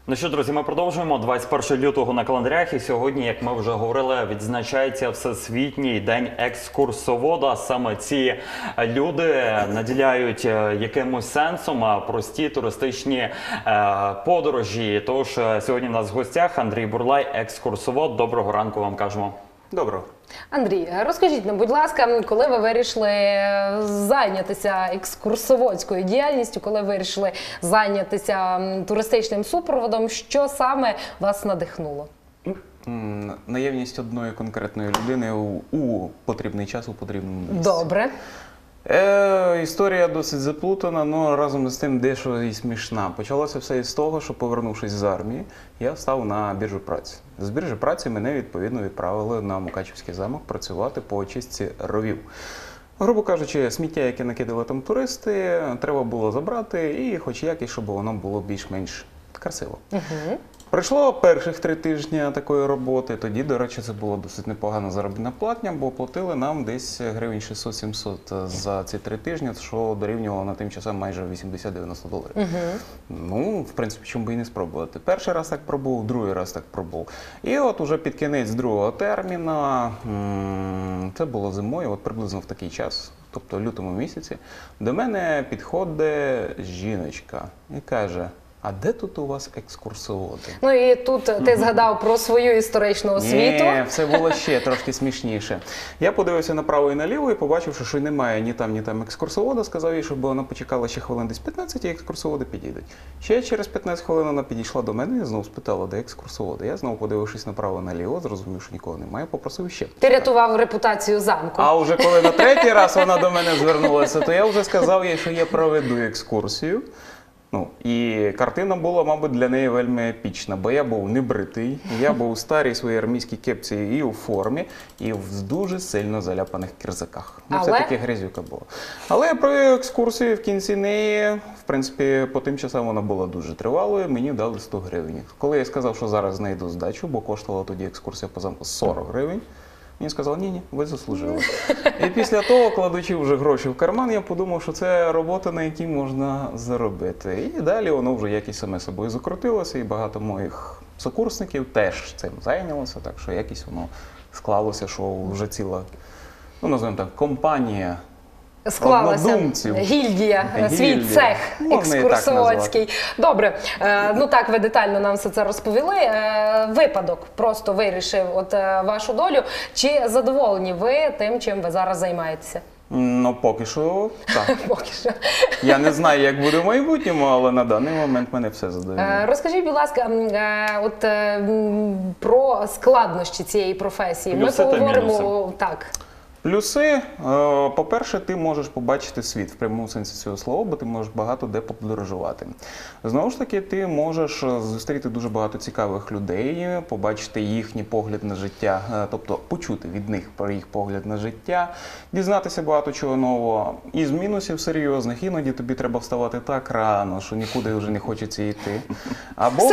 Ну що, друзі, ми продовжуємо. 21 лютого на календарях, і сьогодні, як ми вже говорили, відзначається Всесвітній день екскурсовода. Саме ці люди наділяють якимось сенсом прості туристичні подорожі. Тож сьогодні в нас в гостях Андрій Бурлай, екскурсовод. Доброго ранку вам кажемо. Доброго. Андрій, розкажіть нам, будь ласка, коли ви вирішили зайнятися екскурсоводською діяльністю, коли ви вирішили зайнятися туристичним супроводом, що саме вас надихнуло? Наявність одної конкретної людини у потрібний час, у потрібному місці. Добре. Історія досить заплутана, але разом з тим дещо і смішна. Почалося все із того, що, повернувшись з армії, я став на біржу праці. З біржі праці мене, відповідно, відправили на Мукачівський замок працювати по очистці ровів. Грубо кажучи, сміття, яке накидали там туристи, треба було забрати і хоч якось, щоб воно було більш-менш красиво. Угу. Пройшло перших 3 тижні такої роботи, тоді, до речі, це була досить непогана заробітна платня, бо платили нам десь гривень 600-700 за ці 3 тижні, що дорівнювало на тим часом майже 80-90 доларів. Угу. Ну, в принципі, чому би і не спробувати. Перший раз так пробував, другий раз так пробував. І от уже під кінець другого терміну, це було зимою, от приблизно в такий час, тобто в лютому місяці, до мене підходить жіночка і каже: а де тут у вас екскурсоводи? Ну і тут ти згадав про свою історичну освіту. Ні, все було ще трошки смішніше. Я подивився направо і наліво і побачив, що немає ні там екскурсовода, сказав їй, щоб вона почекала ще хвилин десь 15, і екскурсоводи підійдуть. Ще через 15 хвилин вона підійшла до мене і знову спитала, де екскурсоводи. Я знову, подивившись направо і наліво, зрозумів, що нікого немає, попросив ще. Ти рятував репутацію замку. А вже коли на 3-й раз вона до мене звернулася, то я вже сказав їй, що я проведу екскурсію. Ну, і картина була, мабуть, для неї вельми епічна, бо я був небритий, я був у старій своїй армійській кепці і у формі, і в дуже сильно заляпаних кірзаках. Ну, це таке грязюка була. Але я провів екскурсію, в кінці неї, в принципі, по тим часам вона була дуже тривалою, мені дали 100 гривень. Коли я сказав, що зараз знайду здачу, бо коштувала тоді екскурсія по замку 40 гривень, мені сказали: ні, ви заслужили. І після того, кладучи вже гроші в карман, я подумав, що це робота, на якій можна заробити. І далі воно вже якось саме собою закрутилося, і багато моїх сокурсників теж цим зайнялося, так що якось воно склалося, що вже ціла, ну, називаємо так, компанія склалася гільдія, свій цех екскурсоводський. Добре, ну так, ви детально нам все це розповіли. Випадок просто вирішив от вашу долю. Чи задоволені ви тим, чим ви зараз займаєтеся? Ну, поки що так. Поки що. Я не знаю, як буде в майбутньому, але на даний момент мене все задовольняє. Розкажіть, будь ласка, от про складнощі цієї професії. Плюси Ми поговоримо мінуси. так. Плюси, по-перше, ти можеш побачити світ в прямому сенсі цього слова, бо ти можеш багато де подорожувати. Знову ж таки, ти можеш зустріти дуже багато цікавих людей, побачити їхній погляд на життя, тобто почути від них про їх погляд на життя, дізнатися багато чого нового. Із мінусів серйозних, іноді тобі треба вставати так рано, що нікуди вже не хочеться йти. Або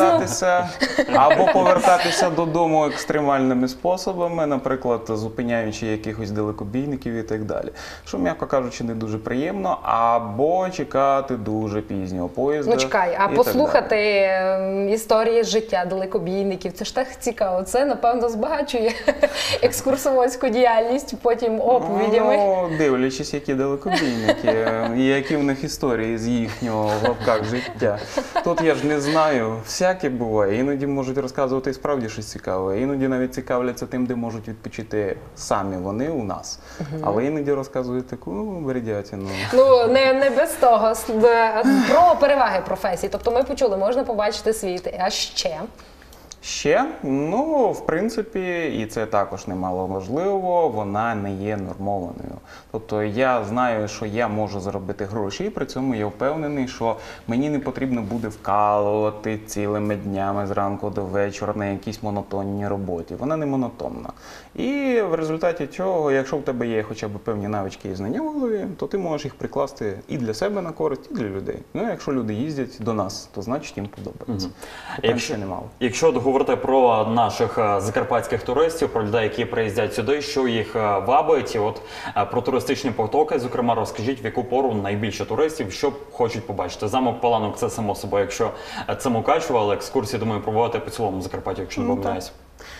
повертатися додому екстремальними способами, наприклад, зупиняючи якихось далекобійників і так далі. Що, м'яко кажучи, не дуже приємно, або чекати дуже пізнього поїзда. Ну чекай, а послухати історії життя далекобійників, це ж так цікаво. Це, напевно, збагачує екскурсоводську діяльність потім оповідями. Ну, дивлячись, які далекобійники, і які в них історії з їхнього в лапках життя. Тут я ж не знаю, всяке буває. Іноді можуть розказувати і справді щось цікаве, іноді навіть цікавляться тим, де можуть відпочити самі вони у нас. Але іноді розказують таку бредятину. Ну, не без того. Про переваги професії. Тобто ми почули, можна побачити світ. А ще? Ще? Ну, в принципі, і це також немало важливо, вона не є нормованою. Тобто я знаю, що я можу заробити гроші, і при цьому я впевнений, що мені не потрібно буде вкалувати цілими днями зранку до вечора на якійсь монотонній роботі. Вона не монотонна. І в результаті цього, якщо в тебе є хоча б певні навички і знання в голові, то ти можеш їх прикласти і для себе на користь, і для людей. Ну, якщо люди їздять до нас, то значить їм подобається. Якщо говорити про наших закарпатських туристів, про людей, які приїздять сюди, що їх вабить. І от про туристичні потоки, зокрема, розкажіть, в яку пору найбільше туристів, що хочуть побачити. Замок Паланок – це само собою, якщо це Мукачево, але екскурсії, думаю, проводити по цілому Закарпаттю, якщо не помиляюсь.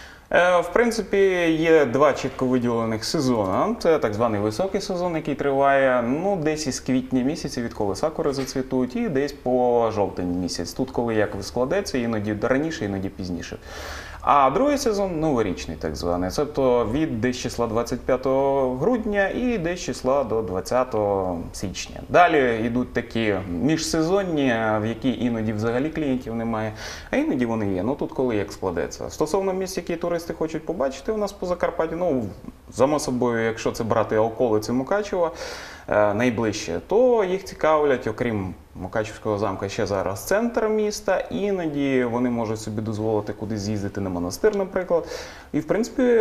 В принципі, є два чітко виділених сезони. Це так званий високий сезон, який триває десь із квітня місяця, відколи сакури зацвітуть, і десь по жовтень місяць. Тут, коли як складеться, іноді раніше, іноді пізніше. А другий сезон новорічний, так званий. Тобто від десь числа 25 грудня і десь числа до 20 січня. Далі йдуть такі міжсезонні, в які іноді взагалі клієнтів немає, а іноді вони є. Тут коли як складеться. Стосовно місць, які туристи хочуть побачити у нас по Закарпатті, само собою, якщо це брати околиці Мукачева, найближче, то їх цікавлять, окрім Мукачевського замку, ще зараз центр міста. Іноді вони можуть собі дозволити кудись з'їздити на монастир, наприклад. І, в принципі,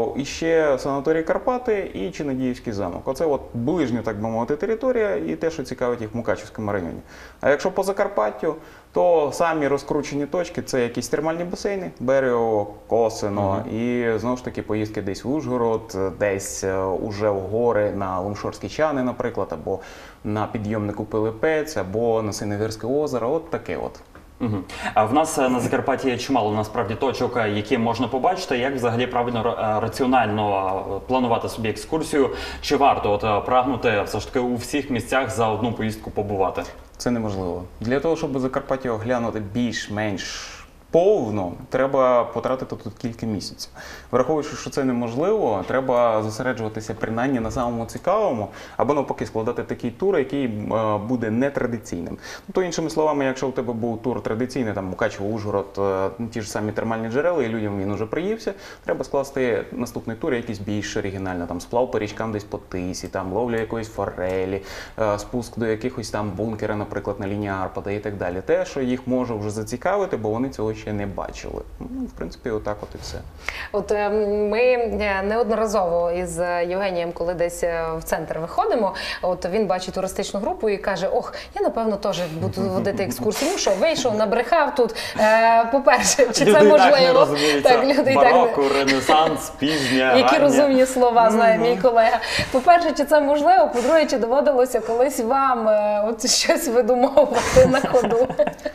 іще санаторій Карпати і Чинадіївський замок. Оце от ближня, так би мовити, територія і те, що цікавить їх в Мукачевському районі. А якщо по Закарпаттю, то самі розкручені точки – це якісь термальні басейни, Берегово, Косино, і, знову ж таки, поїздки десь в Ужгород, десь уже в гори на Лумшорські Чани, наприклад, або на підйомнику Пилипець, або на Синевірське озеро, от таке от. А в нас на Закарпатті є чимало насправді точок, які можна побачити. Як взагалі правильно, раціонально планувати собі екскурсію? Чи варто прагнути все ж таки у всіх місцях за одну поїздку побувати? Це неможливо. Для того, щоб Закарпаття оглянути більш-менш повно, треба потратити тут кілька місяців. Враховуючи, що це неможливо, треба зосереджуватися принаймні на самому цікавому, або навпаки складати такий тур, який буде нетрадиційним. То, іншими словами, якщо у тебе був тур традиційний, там Мукачево, Ужгород, ті ж самі термальні джерела, і людям він уже приївся, треба скласти наступний тур, якийсь більш оригінальний, там сплав по річкам десь по Тисі, там ловля якоїсь форелі, спуск до якихось там бункера, наприклад, на лінії Арпада і так далі. Те, що їх може вже зацікавити, бо вони цього ще не бачили. В принципі, отак от і все. От ми неодноразово із Євгенієм, коли десь в центр виходимо, от він бачить туристичну групу і каже: ох, я напевно теж буду водити екскурсію. Ну що, вийшов, набрехав тут. По-перше, чи це можливо? Так, люди бароко, ренесанс, пізня, які розумні слова знає мій колега. По-перше, чи це можливо? По-друге, чи доводилося колись вам от щось видумовувати на ходу?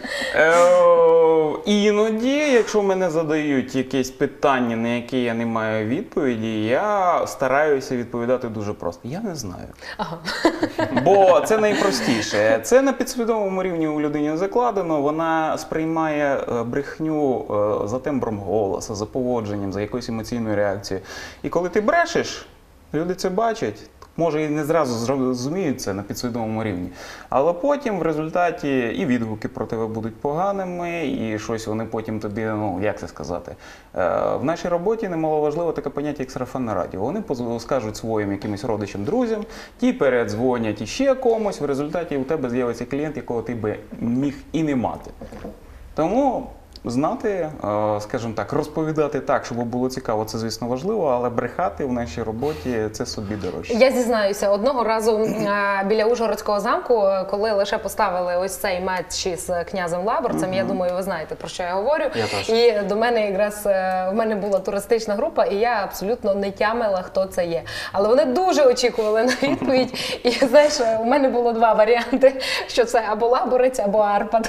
Іноді, якщо мене задають якесь питання, на яке я не маю відповіді, я стараюся відповідати дуже просто. Я не знаю. Ага. Бо це найпростіше. Це на підсвідомому рівні у людині закладено, вона сприймає брехню за тембром голосу, за поводженням, за якоюсь емоційною реакцією. І коли ти брешеш, люди це бачать. Може і не зразу зрозуміють це на підсвідомому рівні, але потім в результаті і відгуки про тебе будуть поганими, і щось вони потім тобі, як це сказати, в нашій роботі немаловажливо таке поняття, як сарафанне радіо. Вони скажуть своїм якимось родичам, друзям, ті передзвонять іще комусь, в результаті у тебе з'явиться клієнт, якого ти би міг і не мати. Тому знати, скажімо так, розповідати так, щоб було цікаво, це, звісно, важливо, але брехати в нашій роботі – це собі дорожче. Я зізнаюся, одного разу біля Ужгородського замку, коли лише поставили ось цей матч з князем Лаборцем, я думаю, ви знаєте, про що я говорю. І до мене якраз, в мене була туристична група, і я абсолютно не тямила, хто це є. Але вони дуже очікували на відповідь. І, знаєш, у мене було два варіанти, що це або Лаборець, або Арпад.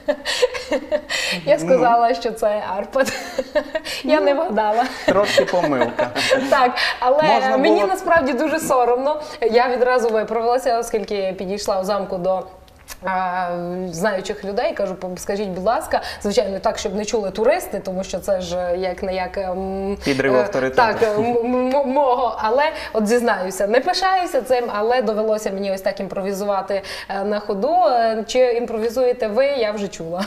Я сказала, що це Арпад. Я не вгадала. Трошки помилка. Так, але мені насправді дуже соромно. Я відразу виправилася, оскільки підійшла у замку до знаючих людей, кажу, скажіть, будь ласка, звичайно, так, щоб не чули туристи, тому що це ж як-не-як підрив авторитету. Так, мого, але от зізнаюся, не пишаюся цим, але довелося мені ось так імпровізувати на ходу. Чи імпровізуєте ви, я вже чула.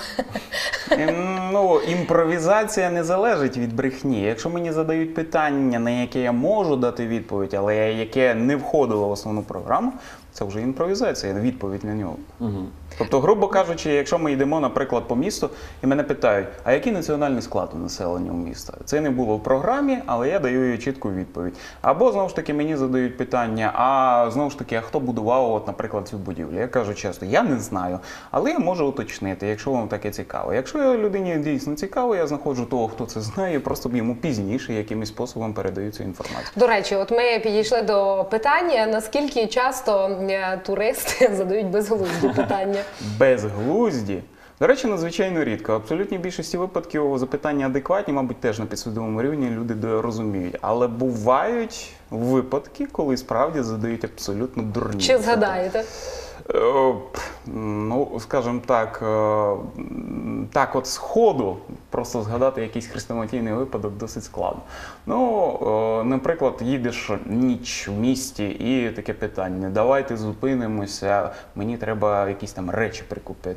Імпровізація не залежить від брехні. Якщо мені задають питання, на яке я можу дати відповідь, але яке не входило в основну програму, це вже імпровізація, відповідь на нього. Тобто, грубо кажучи, якщо ми йдемо, наприклад, по місту, і мене питають, а який національний склад у населення у міста? Це не було в програмі, але я даю їй чітку відповідь. Або, знову ж таки, мені задають питання, а знову ж таки, а хто будував, от, наприклад, цю будівлю? Я кажу часто, я не знаю, але я можу уточнити, якщо вам таке цікаво. Якщо людині дійсно цікаво, я знаходжу того, хто це знає, просто йому пізніше якимось способом передаю цю інформацію. До речі, от ми підійшли до питання, наскільки часто туристи задають безглузді питання. Безглузді? До речі, надзвичайно рідко. В абсолютній більшості випадків запитання адекватні, мабуть, теж на підсвідомому рівні люди розуміють. Але бувають випадки, коли справді задають абсолютно дурні. Чи згадаєте? Ну, скажімо так, так от сходу просто згадати якийсь хрестоматійний випадок досить складно. Ну, наприклад, їдеш ніч в місті і таке питання, давайте зупинимося, мені треба якісь там речі прикупити.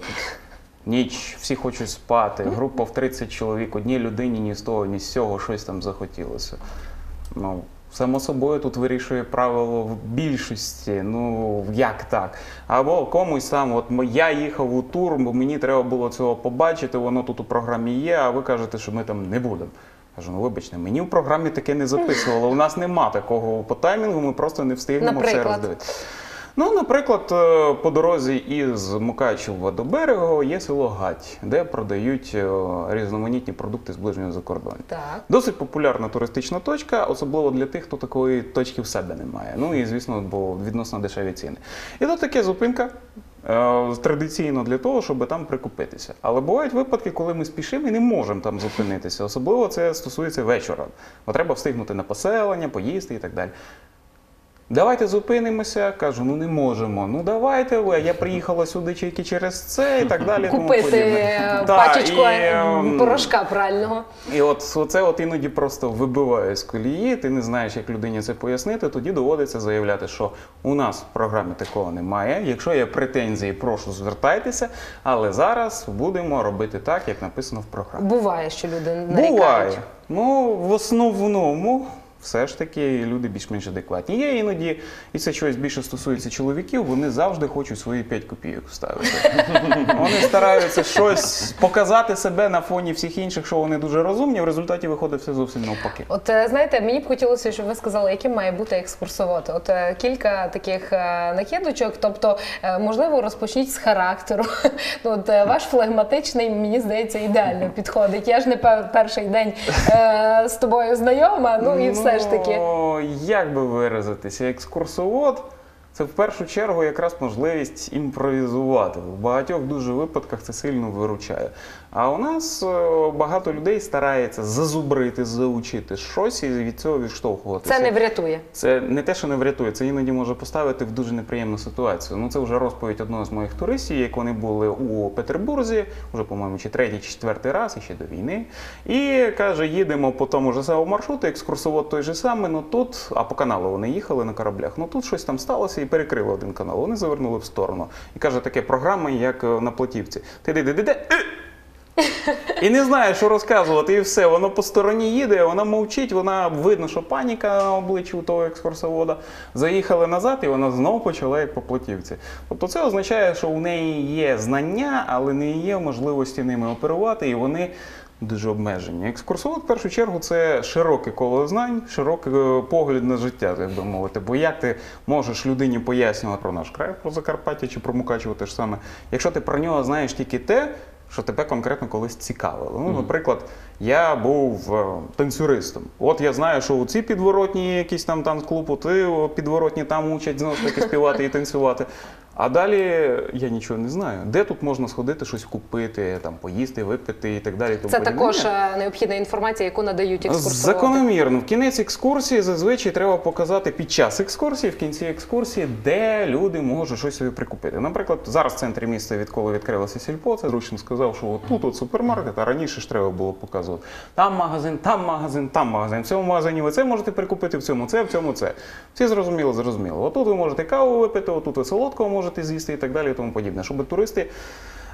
Ніч, всі хочуть спати, група в 30 чоловік, одній людині ні з того, ні з цього щось там захотілося. Ну, само собою тут вирішує правило в більшості, ну як так? Або комусь там, от я їхав у тур, бо мені треба було цього побачити, воно тут у програмі є, а ви кажете, що ми там не будемо. Кажу, ну вибачте, мені в програмі таке не записувало, у нас нема такого по таймінгу, ми просто не встигнемо все роздивити. Ну, наприклад, по дорозі із Мукачева до Берегово є село Гать, де продають різноманітні продукти з ближнього закордоння. Так. Досить популярна туристична точка, особливо для тих, хто такої точки в себе не має. Ну і, звісно, бо відносно дешеві ціни. І тут така зупинка традиційно для того, щоб там прикупитися. Але бувають випадки, коли ми спішимо і не можемо там зупинитися. Особливо це стосується вечора. Бо треба встигнути на поселення, поїсти і так далі. Давайте зупинимося, кажу, ну не можемо. Ну давайте, я приїхала сюди тільки через це і так далі. Купити пачечку порошка правильного. І от це от іноді просто вибиває з колії, ти не знаєш, як людині це пояснити, тоді доводиться заявляти, що у нас в програмі такого немає. Якщо є претензії, прошу звертайтеся, але зараз будемо робити так, як написано в програмі. Буває, що люди нарікають. Буває. Ну, в основному все ж таки люди більш-менш адекватні. Є іноді, і це щось більше стосується чоловіків, вони завжди хочуть свої 5 копійок вставити. Вони стараються щось показати себе на фоні всіх інших, що вони дуже розумні, в результаті виходить все зовсім навпаки. От знаєте, мені б хотілося, щоб ви сказали, яким має бути екскурсовод. От кілька таких накидочок, тобто, можливо, розпочніть з характеру. От ваш флегматичний, мені здається, ідеально підходить. Я ж не перший день з тобою знайома, ну і все ж таки. Як би виразитися? Екскурсовод – це в першу чергу якраз можливість імпровізувати. В багатьох дуже випадках це сильно виручає. А у нас багато людей старається зазубрити, заучити щось і від цього відштовхуватися. Це не врятує? Це не те, що не врятує, це іноді може поставити в дуже неприємну ситуацію. Ну, це вже розповідь одного з моїх туристів, як вони були у Петербурзі, вже, по-моєму, чи третій, чи четвертий раз, і ще до війни. І, каже, їдемо по тому ж самому маршруту, екскурсовод той же самий, ну тут, а по каналу вони їхали на кораблях, ну тут щось там сталося і перекрили один канал, вони завернули в сторону. І каже, таке програма, як на платівці. І не знає, що розказувати, і все. Воно по стороні їде, вона мовчить, вона видно, що паніка на обличчі у того екскурсовода. Заїхали назад, і вона знову почала як по платівці. Тобто це означає, що у неї є знання, але не є можливості ними оперувати, і вони дуже обмежені. Екскурсовод, в першу чергу, це широке коло знань, широкий погляд на життя, як би мовити. Бо як ти можеш людині пояснювати про наш край, про Закарпаття чи про Мукачево те ж саме, якщо ти про нього знаєш тільки те, що тебе конкретно колись цікавило. Ну, наприклад, я був танцюристом. От я знаю, що у ці підворотні є якийсь там танцклуб, от підворотні там учать знову ж таки співати і танцювати. А далі я нічого не знаю. Де тут можна сходити, щось купити, там, поїсти, випити і так далі. Це також необхідна інформація, яку надають екскурсоводи? Закономірно. В кінець екскурсії зазвичай треба показати під час екскурсії, в кінці екскурсії, де люди можуть щось собі прикупити. Наприклад, зараз в центрі міста, відколи відкрилося сільпо, це зручно сказав, що от тут от супермаркет, а раніше ж треба було показувати. Там магазин, там магазин, там магазин. В цьому магазині ви це можете прикупити, в цьому це, в цьому це. Всі зрозуміло. Отут ви можете каву випити, отут ви солодкого можете з'їсти і так далі і тому подібне. Щоб туристи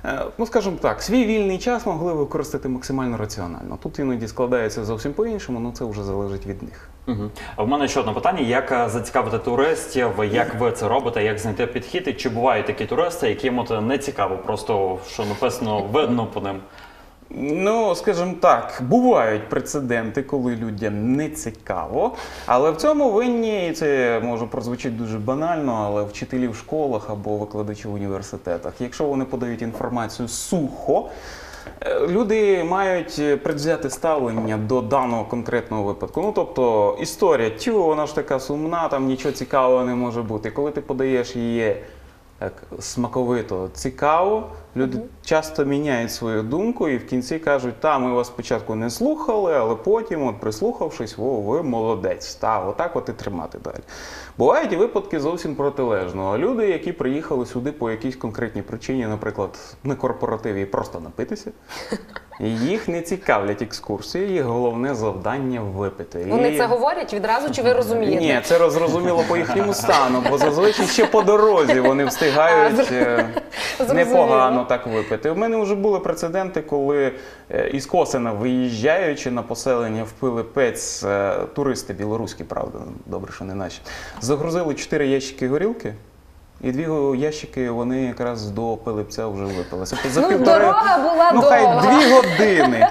Ну, скажімо так, свій вільний час могли використати максимально раціонально. Тут іноді складається зовсім по-іншому, але це вже залежить від них. Угу. А в мене ще одне питання: як зацікавити туристів, як ви це робите, як знайти підхід, і чи бувають такі туристи, яким от не цікаво, просто що написано видно по ним? Ну, скажімо так, бувають прецеденти, коли людям не цікаво, але в цьому винні, і це може прозвучить дуже банально, але вчителі в школах або викладачі в університетах. Якщо вони подають інформацію сухо, люди мають предвзяте ставлення до даного конкретного випадку. Ну, тобто, історія, вона ж така сумна, там нічого цікавого не може бути. Коли ти подаєш її так смаковито, цікаво, люди часто міняють свою думку і в кінці кажуть, ми вас спочатку не слухали, але потім, от прислухавшись, ви молодець, отак от і тримати далі. Бувають і випадки зовсім протилежного. Люди, які приїхали сюди по якійсь конкретній причині, наприклад, на корпоративі і просто напитися, їх не цікавлять екскурсії, їх головне завдання випити. Вони це говорять відразу, чи ви розумієте? Ні, це зрозуміло по їхньому стану, бо зазвичай ще по дорозі вони встигають непогано так випити. У мене вже були прецеденти, коли із Косина, виїжджаючи на поселення в Пилипець, туристи білоруські, правда, добре, що не наші, загрузили 4 ящики горілки. І 2 ящики вони якраз до Пилипця вже випилися. Дорога була довга. Хай 2 години.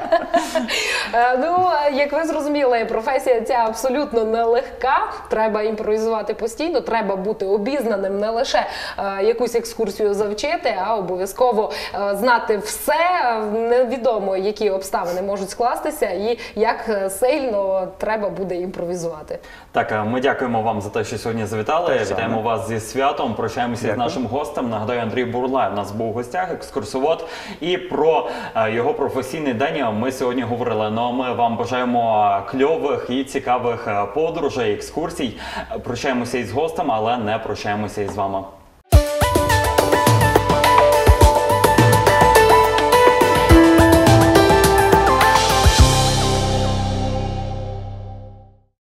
Як ви зрозуміли, професія ця абсолютно нелегка. Треба імпровізувати постійно, треба бути обізнаним, не лише якусь екскурсію завчити, а обов'язково знати все. Невідомо, які обставини можуть скластися і як сильно треба буде імпровізувати. Так, ми дякуємо вам за те, що сьогодні завітали. Вітаємо вас зі святом. Прощаємося з нашим гостем. Нагадаю, Андрій Бурлай у нас був у гостях, екскурсовод. І про його професійний день ми сьогодні говорили. Ну, а ми вам бажаємо кльових і цікавих подорожей, екскурсій. Прощаємося із гостем, але не прощаємося із вами.